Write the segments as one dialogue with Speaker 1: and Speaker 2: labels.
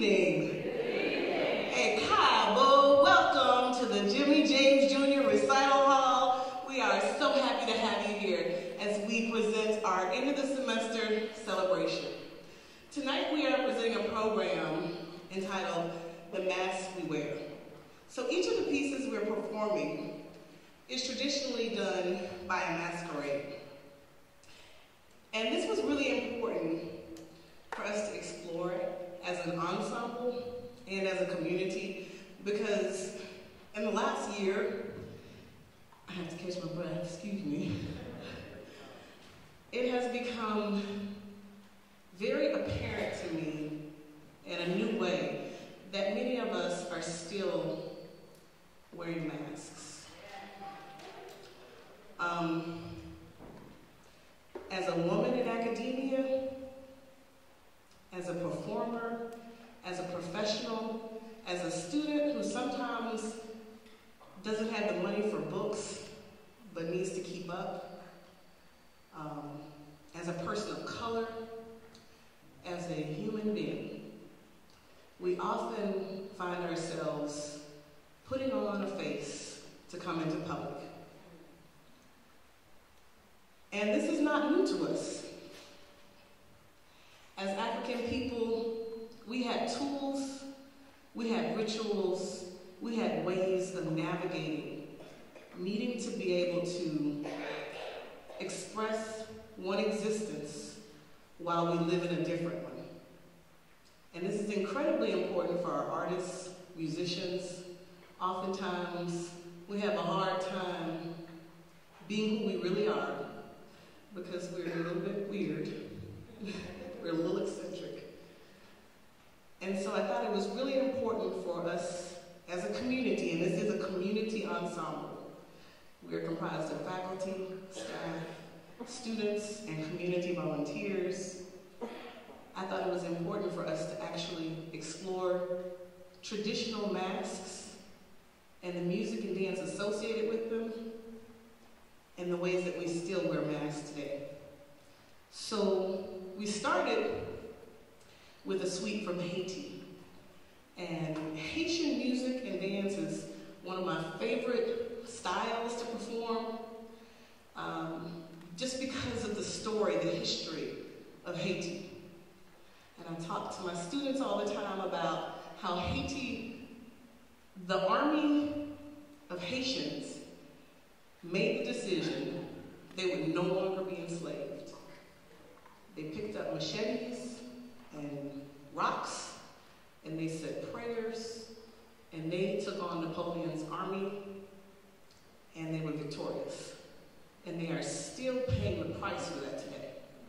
Speaker 1: evening. Hey, Cabo, welcome to the Jimmy James Jr. Recital Hall. We are so happy to have you here as we present our end of the semester celebration. Tonight we are presenting a program entitled The Masks We Wear. So each of the pieces we're performing is traditionally done by a masquerade. And this was really important for us to explore as an ensemble and as a community, because in the last year, I have to catch my breath, excuse me, it has become very apparent to me in a new way that many of us are still wearing masks. As a woman in academia, as a performer, as a professional, as a student who sometimes doesn't have the money for books but needs to keep up, as a person of color, as a human being, we often find ourselves putting on a face to come into public. And this is not new to us. As African people, we had tools, we had rituals, we had ways of navigating, needing to be able to express one existence while we live in a different one. And this is incredibly important for our artists, musicians. Oftentimes, we have a hard time being who we really are because we're a little bit weird. We're a little eccentric. And so I thought it was really important for us as a community, and this is a community ensemble. We're comprised of faculty, staff, students, and community volunteers. I thought it was important for us to actually explore traditional masks and the music and dance associated with them, and the ways that we still wear masks today. So we started with a suite from Haiti. And Haitian music and dance is one of my favorite styles to perform, just because of the story, the history of Haiti. And I talk to my students all the time about how Haiti, the army of Haitians, made the decision they would no longer be enslaved. They picked up machetes and rocks, and they said prayers, and they took on Napoleon's army, and they were victorious. And they are still paying the price for that today.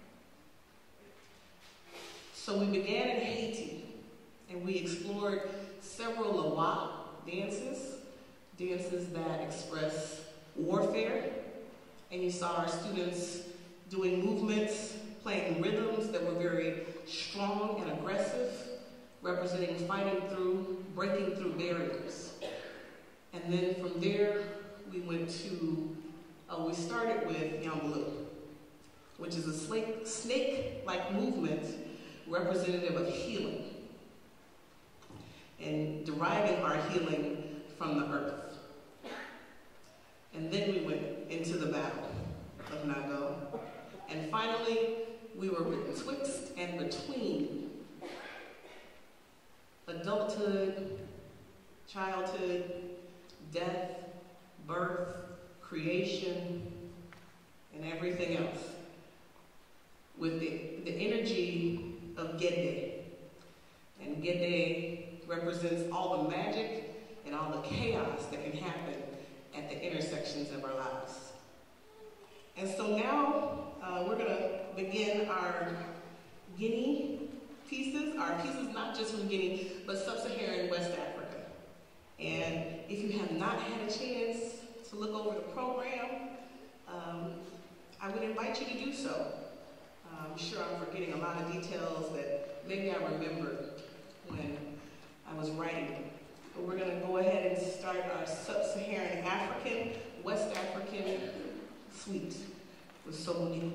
Speaker 1: So we began in Haiti, and we explored several Loa dances that express warfare, and you saw our students doing movements, playing rhythms that were very strong and aggressive, representing fighting through, breaking through barriers. And then from there, we went to, we started with Ensemble, which is a snake-like movement representative of healing, and deriving our healing from the earth. And then we went into the battle of Nago. And finally, we were betwixt and between adulthood, childhood, death, birth, creation, and everything else, with the energy of Gede. And Gede represents all the magic and all the chaos that can happen at the intersections of our lives. And so now we're going to begin our Guinea pieces, our pieces not just from Guinea, but sub-Saharan West Africa. And if you have not had a chance to look over the program, I would invite you to do so. I'm sure I'm forgetting a lot of details that maybe I remembered when I was writing. But we're going to go ahead and start our sub-Saharan African, West African suite with Somoni.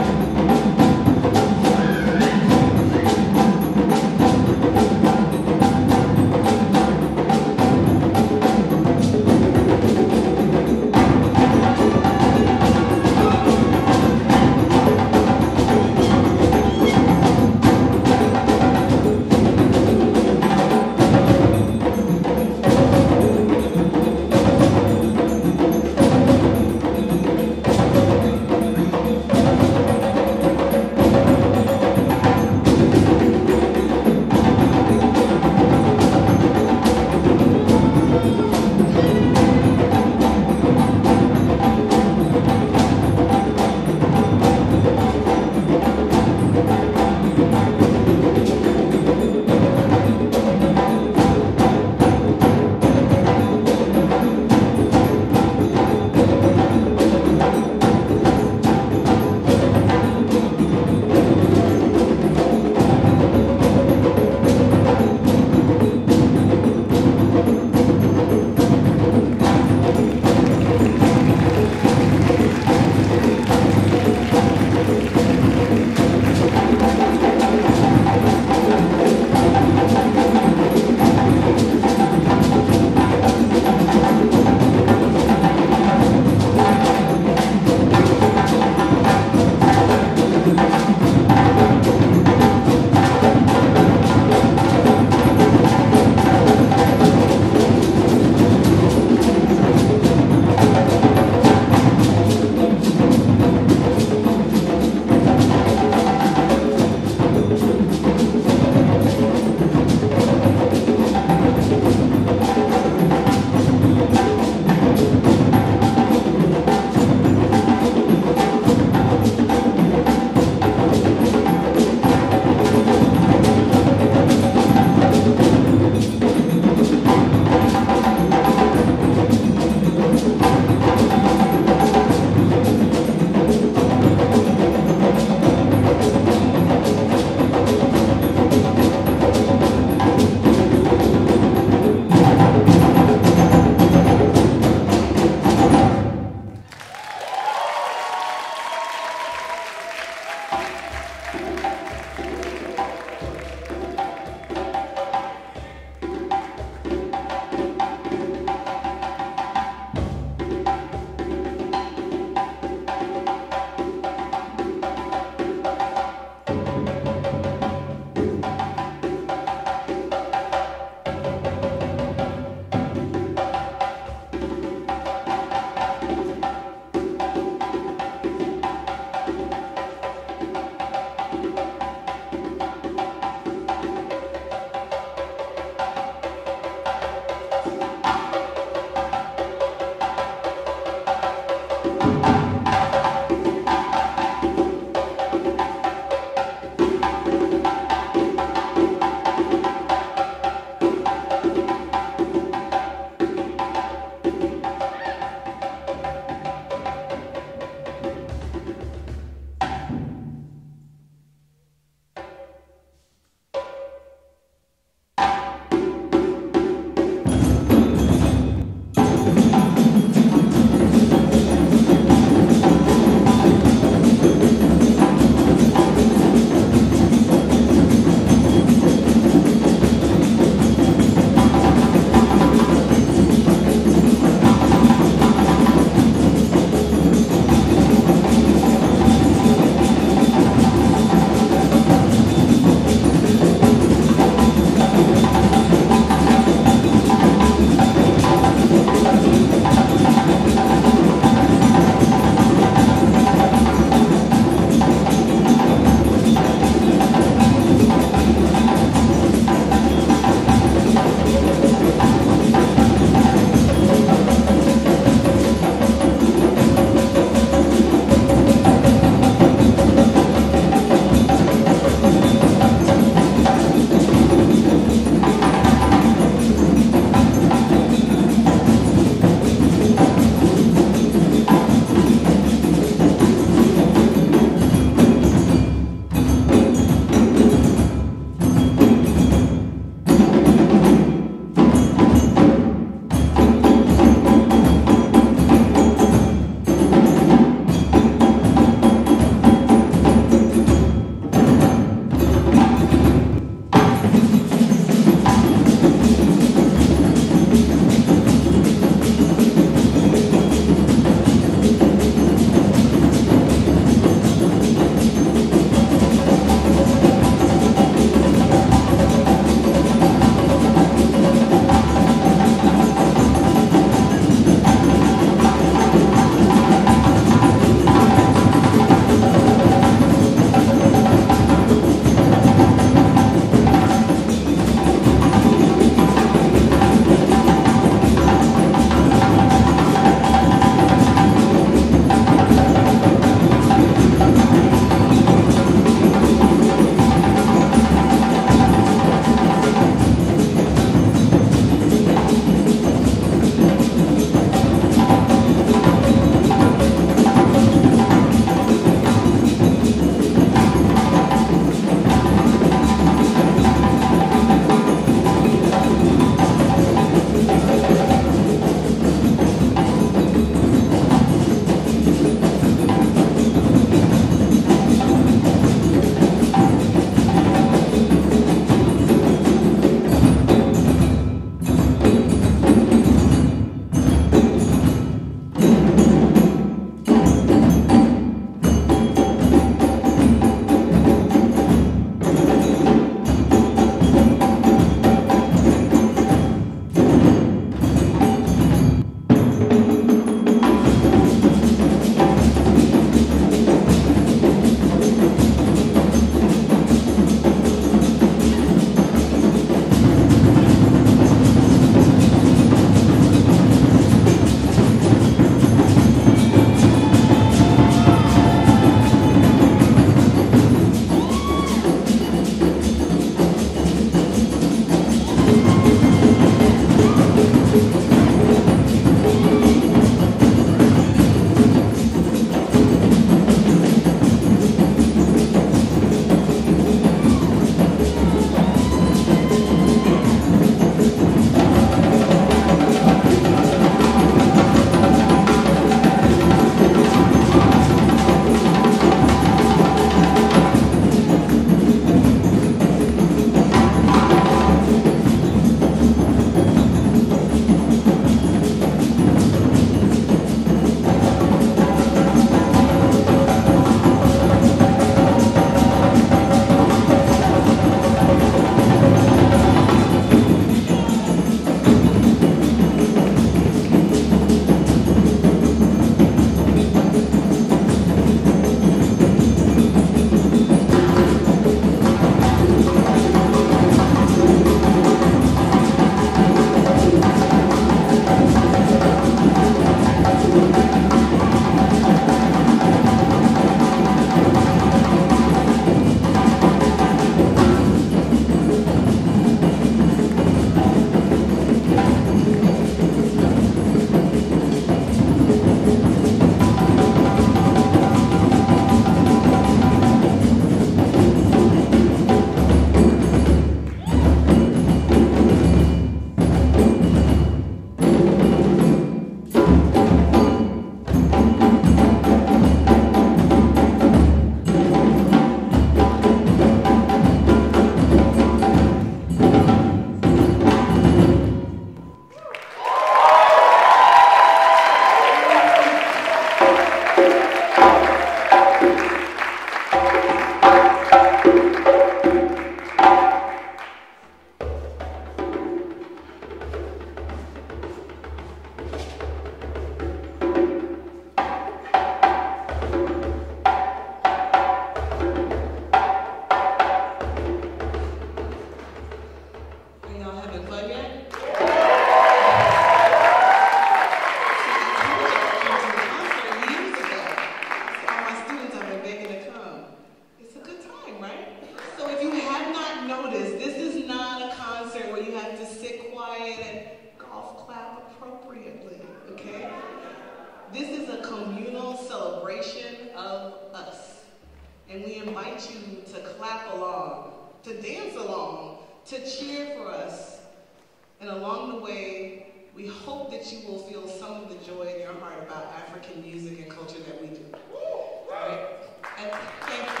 Speaker 1: invite you to clap along, to dance along, to cheer for us. And along the way, we hope that you will feel some of the joy in your heart about African music and culture that we do. All right? And thank you.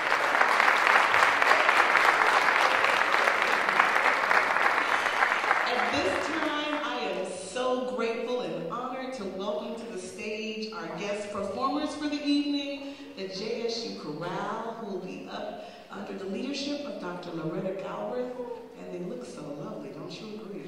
Speaker 1: At this time, I am so grateful and honored to welcome to the stage our guest performers for the evening, the JSU Chorale, who will be up under the leadership of Dr. Loretta Galbraith, and they look so lovely, don't you agree?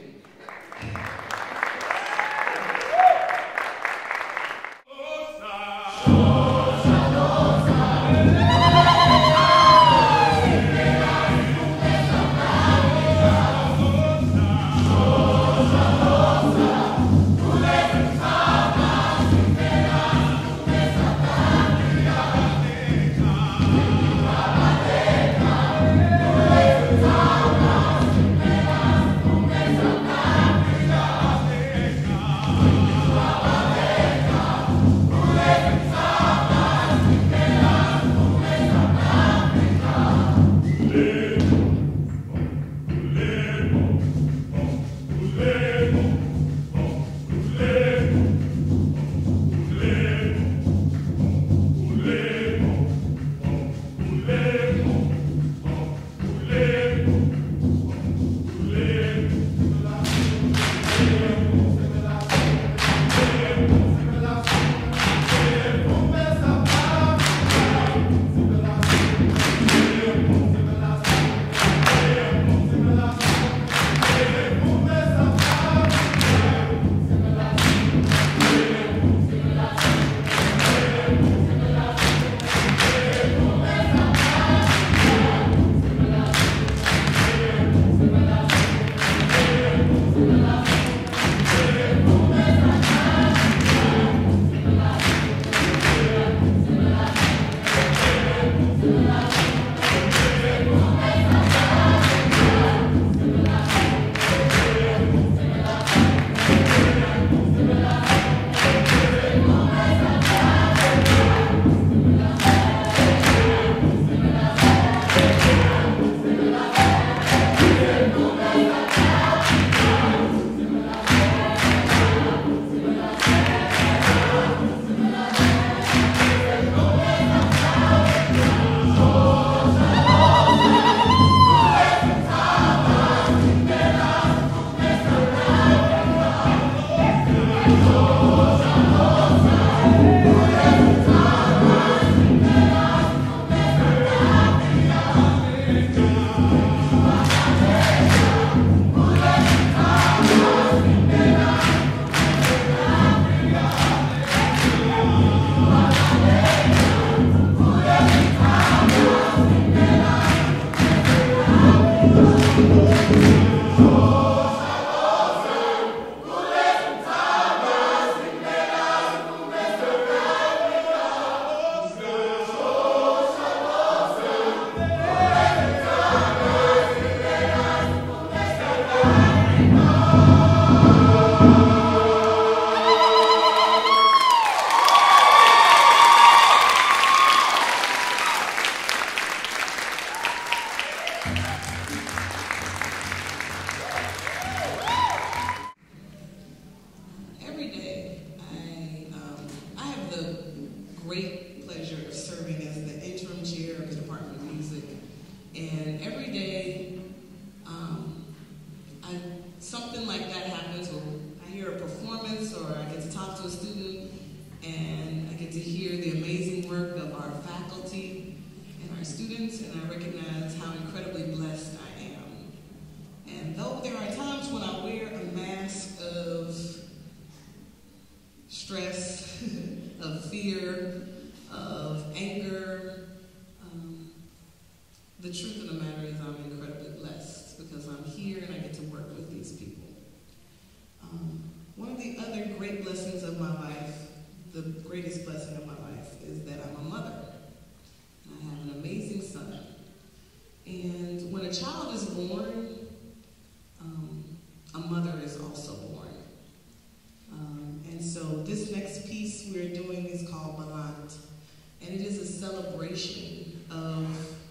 Speaker 2: we're doing is called Balant, and it is a celebration of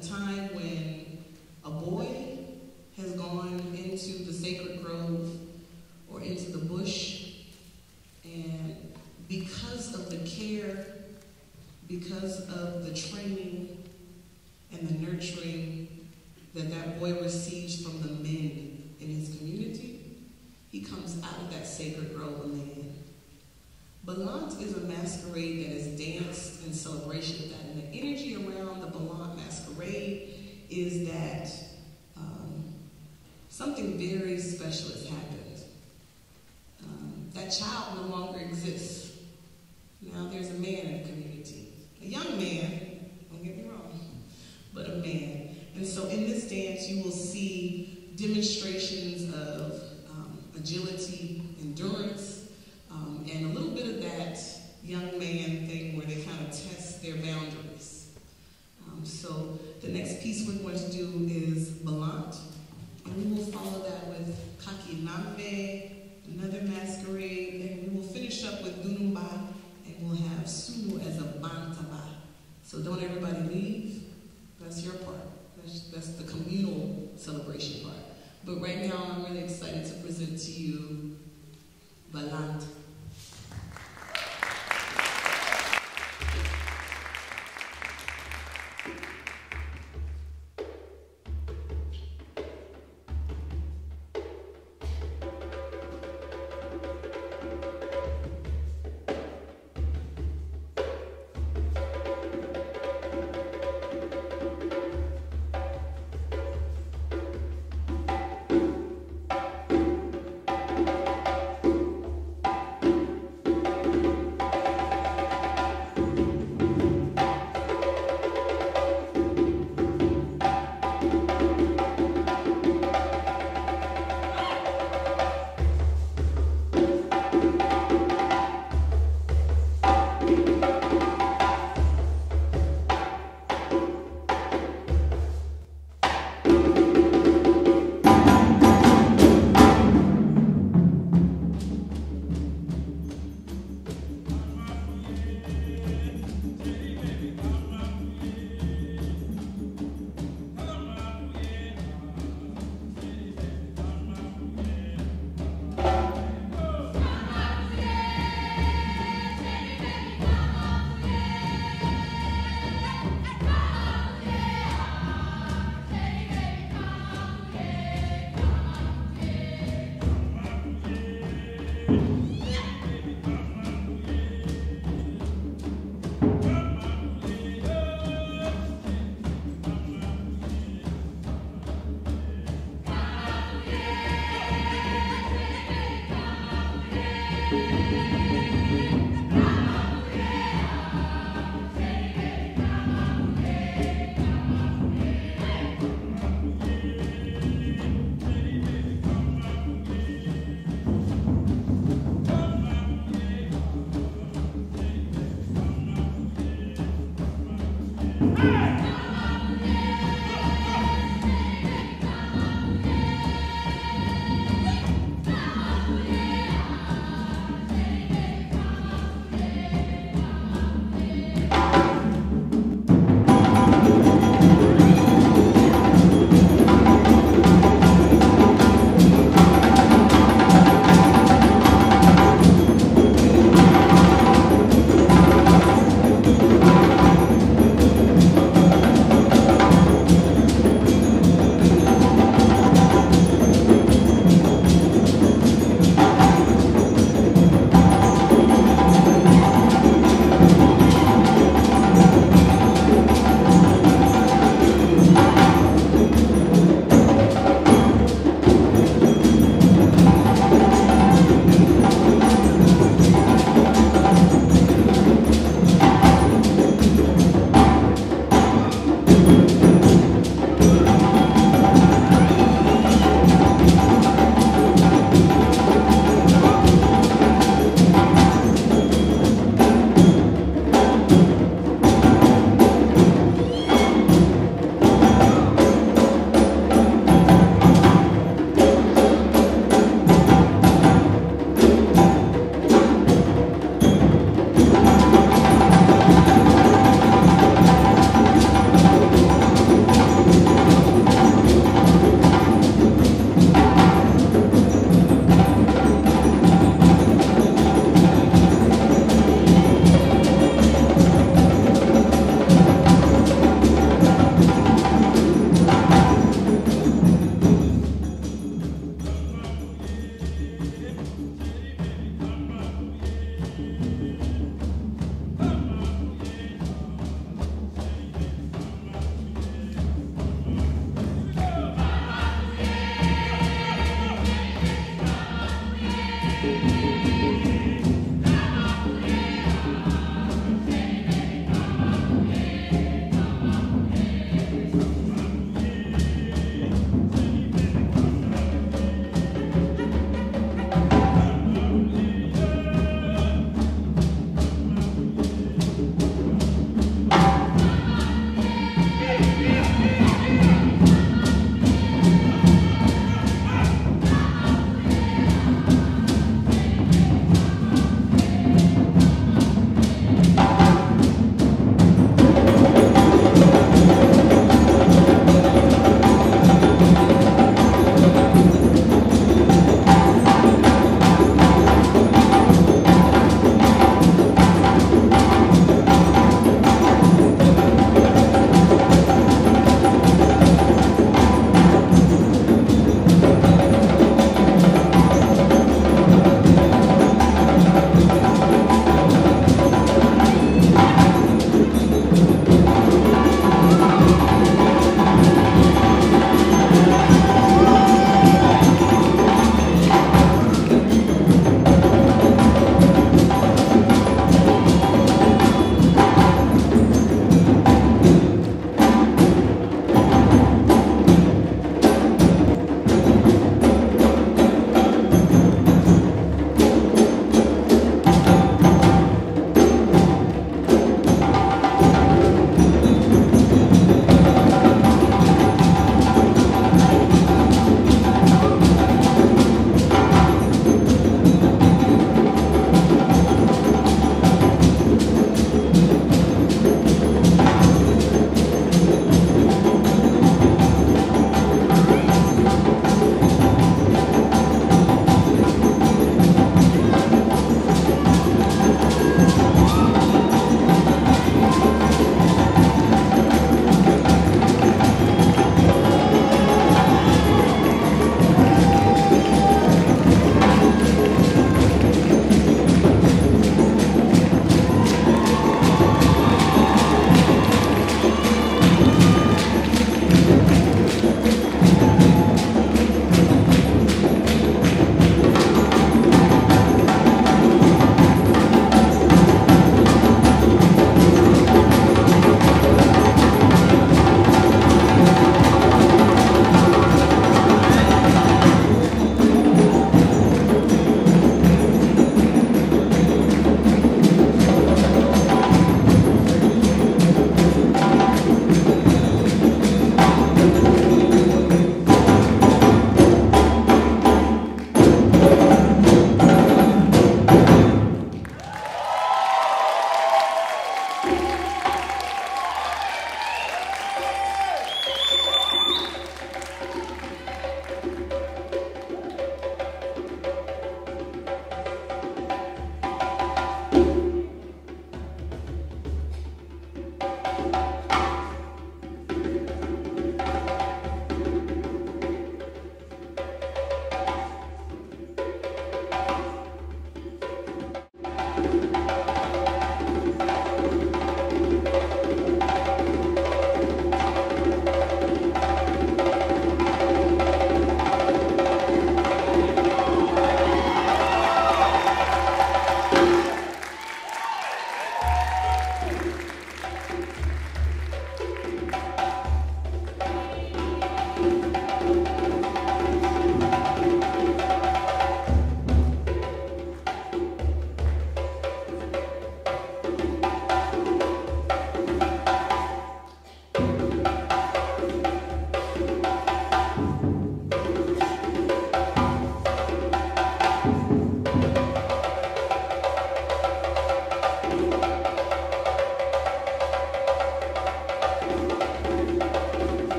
Speaker 1: a time when a boy has gone into the sacred grove or into the bush, and because of the care, because of the training and the nurturing that boy receives from the men in his community, he comes out of that sacred grove a man. Balant is a masquerade that is danced in celebration of that. And the energy around the Balant masquerade is that something very special has happened. That child no longer exists. Now there's a man in the community. A young man, don't get me wrong, but a man. And so in this dance you will see demonstrations of agility, endurance, and a little bit of that young man thing where they kind of test their boundaries. So the next piece we're going to do is Balant, and we will follow that with Kakinambe, another masquerade, and we will finish up with Dunumba, and we'll have Sumo as a Bantaba. So don't everybody leave. That's your part. That's the communal celebration part. But right now I'm really excited to present to you Balant.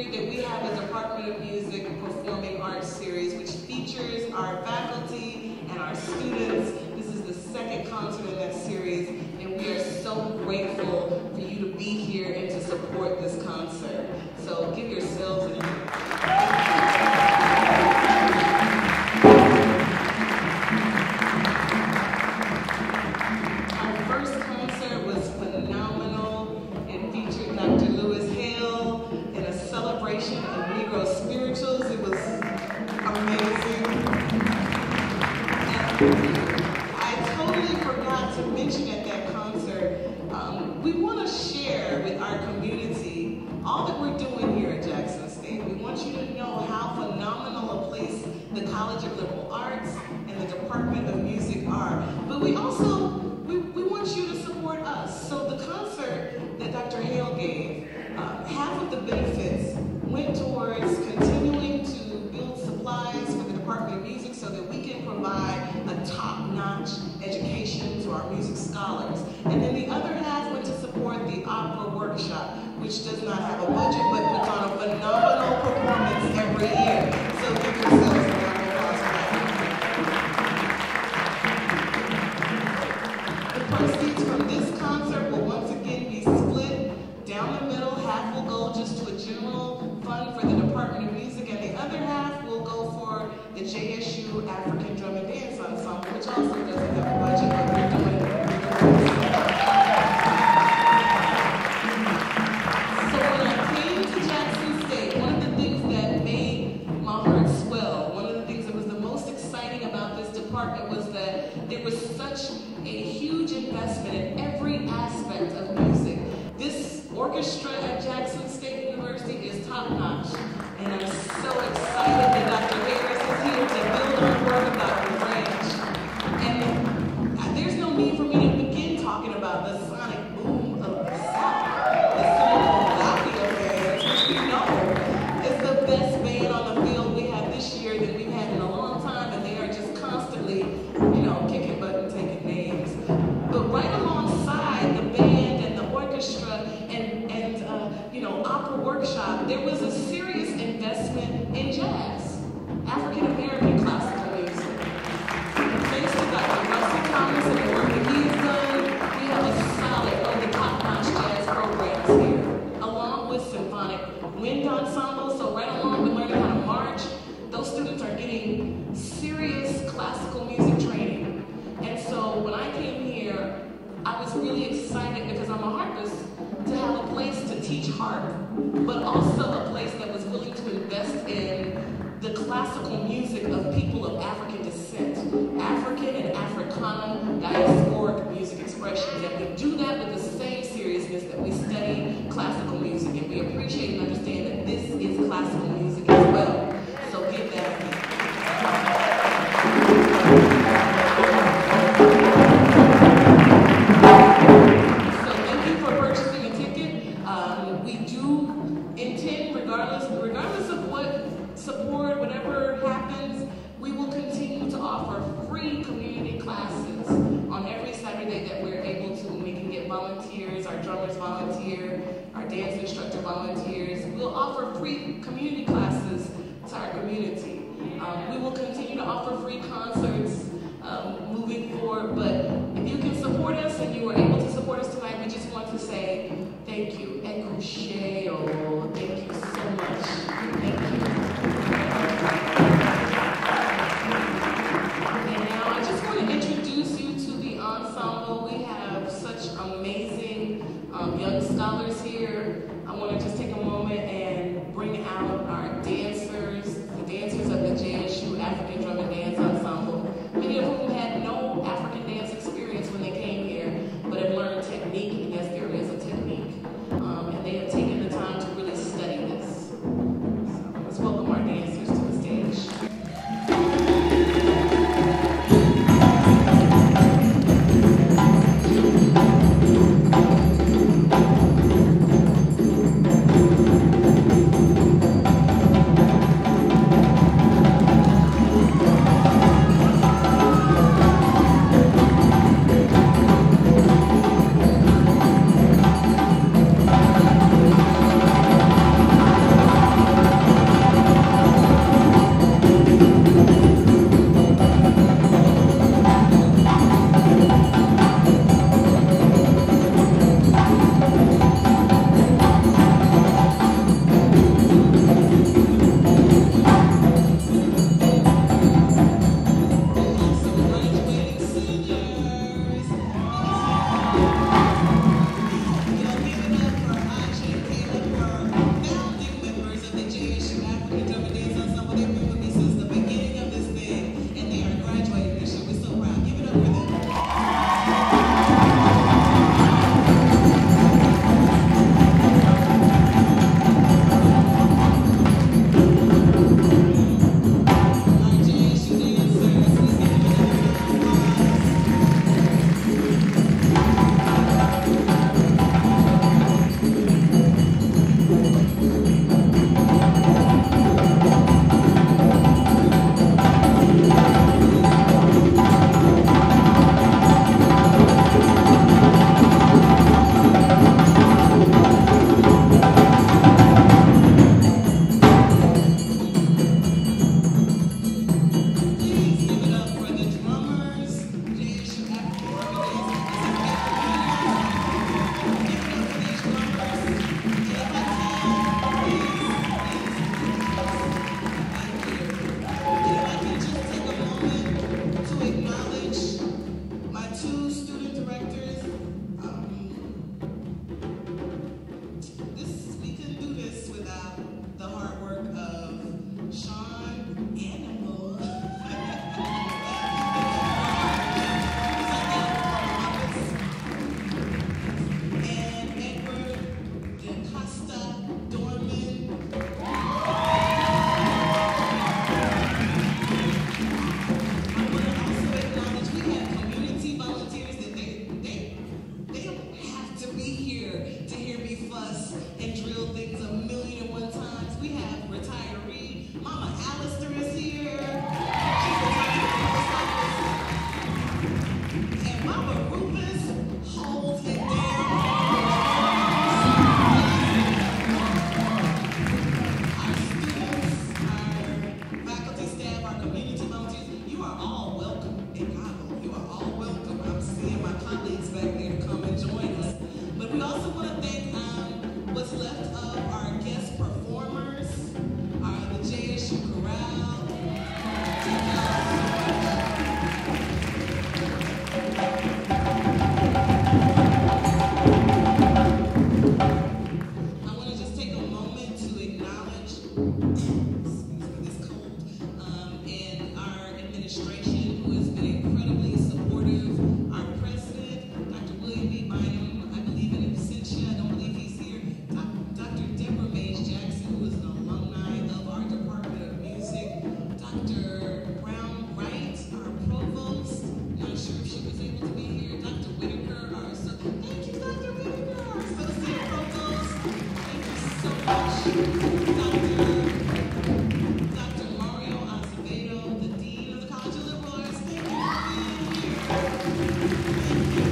Speaker 1: that we have a Department of Music Performing Arts series, which features our faculty and our students. This is the second concert in that series, and we are so grateful for you to be here and to support this concert. So give yourselves a hand. I totally forgot to mention at that concert, we want to share with our community all that we're doing here at Jackson State. We want you to know how phenomenal a place the College of Liberal Arts and the Department of Music are. But we also, we want you to support us. So the concert that Dr. Hale gave, half of the benefits went towards continuing to build supplies for the Department of Music so that we can provide a top-notch education to our music scholars. And then the other half went to support the opera workshop, which does not have a budget, but puts on a phenomenal performance every year. So give yourselves a round of applause for that. The proceeds from this concert will once again be split down the middle. Half will go just to a general fund for the Department of Music, and the other half will go for the JSU African Drum and Dance Ensemble, which also doesn't have a budget, but we're doing it. So when I came to Jackson State, one of the things that made my heart swell, one of the things that was the most exciting about this department was that there was such a huge investment in every aspect of music. This orchestra at Jackson State University is top-notch, and I'm so excited that Dr. Harris is here to build on work about the range. And there's no need for me to begin talking about the sonic boom of the South. The Philadelphia Band, which we know is the best band on the field we have this year that we've had in a long time, and they are just constantly, kicking butt and taking names. But right alongside the band and the orchestra and opera workshop, there was a serious investment in jazz, African American classical music. Thanks to Dr. Russell Thomas and the work that he has done, we have a solid, one of the top-notch jazz programs here, along with symphonic wind ensemble. So right along with learning how to march, those students are getting serious classical music training. And so when I came here, I was really excited because I'm a harpist, to have a place to teach harp, but also a place that was willing to invest in the classical music of people of African descent, African and Africana diasporic music expressions. And we do that with the same seriousness that we study classical music, and we appreciate and understand that this is classical music as well. So give that a hand. Regardless of what support, whatever happens, we will continue to offer free community classes on every Saturday that we're able to. We can get volunteers, our drummers volunteer, our dance instructor volunteers. We'll offer free community classes to our community. We will continue to offer free concerts moving forward, but if you can support us and you were able to support us tonight, we just want to say thank you. Thank you so much. Thank you. And now I just want to introduce you to the ensemble. We have such amazing young scholars here. I want to just take a moment and bring out our dancers, the dancers of the JSU African Drum and Dance Ensemble, many of whom had no African dance experience when they came here, but have learned technique, and yes, there is a technique. And they have taken the time to really study this. So let's welcome our dancers to the stage. and our administration, who has been incredibly supportive. Our president, Dr. William B. Bynum, I believe in absentia, I don't believe he's here. Dr. Deborah Mays Jackson, who is an alumni of our Department of Music. Dr. Brown Wright, our provost, not sure if she was able to be here. Dr. Whitaker, our thank you, Dr. Whitaker, our associate provost. Thank you so much. Dr. Mario Azevedo, the Dean of the College of Liberal Arts, thank you for being here.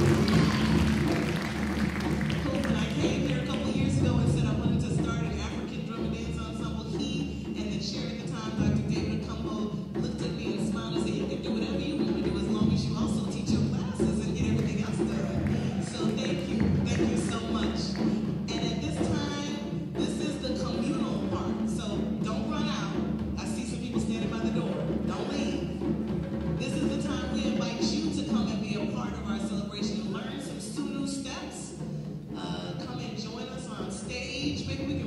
Speaker 1: When I came here a couple years ago and said I wanted to start an African drum and dance ensemble, he and the chair at the time, Dr. David Acumbo, looked at me and smiled and said, you can do whatever you want to do as long as you also teach your classes and get everything else done. So thank you so much. And at this time, this is the communal part, so don't run out. I see some people standing by the door. Don't leave. This is the time we invite you to come and be a part of our celebration and learn some new steps. Come and join us on stage. Maybe we